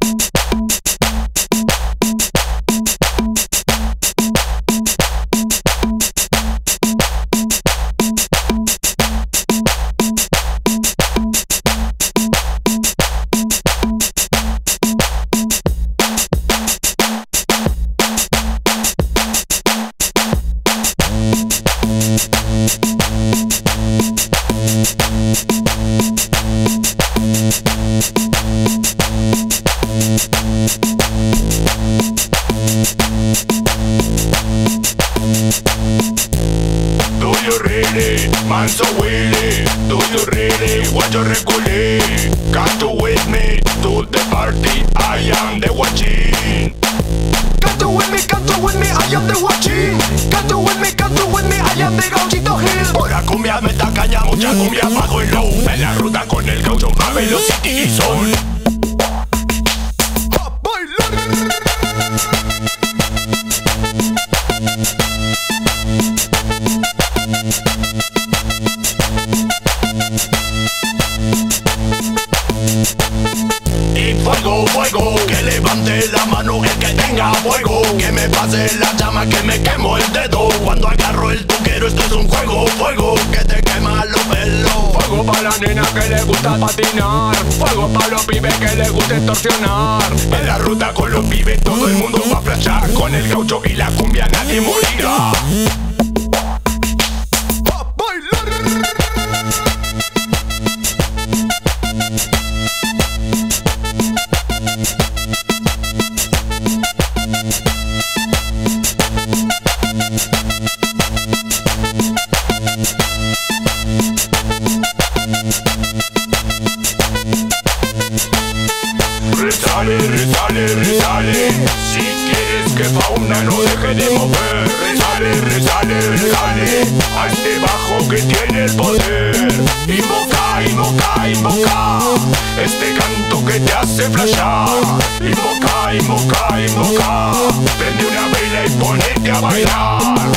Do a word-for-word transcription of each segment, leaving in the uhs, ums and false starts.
Man so willy, do you really want your reculé? Come to with me to the party, I am the watching. Come to with me, come to with me, I am the watching. Come to with me, come to with me, I am the Gauchito Hill. Pura cumbia, meta caña, mucha cumbia, bajo el low. En la ruta con el gaucho, a velocity y son. A bailar. Y fuego, fuego, que levante la mano el que tenga fuego. Que me pase la llama, que me quemo el dedo. Cuando agarro el tuquero, esto es un juego, fuego, que te quema los pelos. Fuego pa' la nena que le gusta patinar. Fuego pa' los pibes que le gusta extorsionar. En la ruta con los pibes todo el mundo va a flashar. Con el gaucho y la cumbia nadie morirá. Resale, resale, resale. Si quieres que fauna no deje de mover. Resale, resale, resale. A este bajo que tiene el poder. Invoca, invoca, invoca. Este canto que te hace flashar. Invoca, invoca, invoca. Prende una vela y ponete a bailar.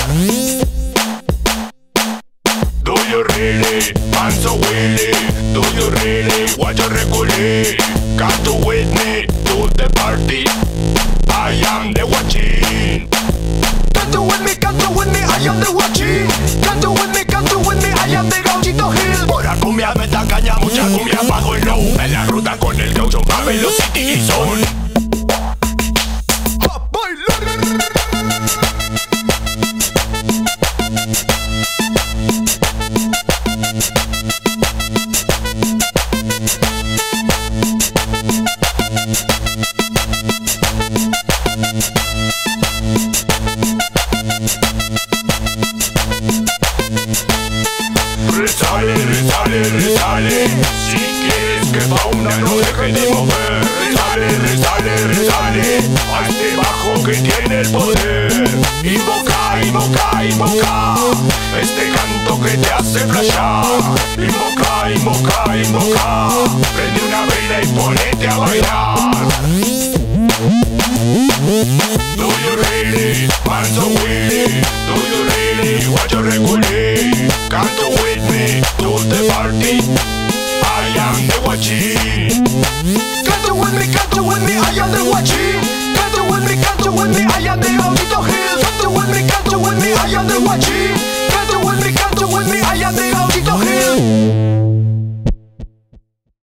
Do you really, man so willy? Do you really want your reculé? Come to with me to the party, I am the watching. Come to with me, come to with me, I am the watching. Come to with me, come to with me, I am the Gauchito Hill. Pura cumbia, meta caña, mucha cumbia, bajo el low. En la ruta con el gaucho, a velocity y son. A bailar. Resale, resale, resale. Si quieres que fauna no deje de mover. Resale, resale, resale. A este bajo que tiene el poder. Invoca, invoca, invoca. Este canto que te hace flashar. Invoca, invoca, invoca. Prende una vez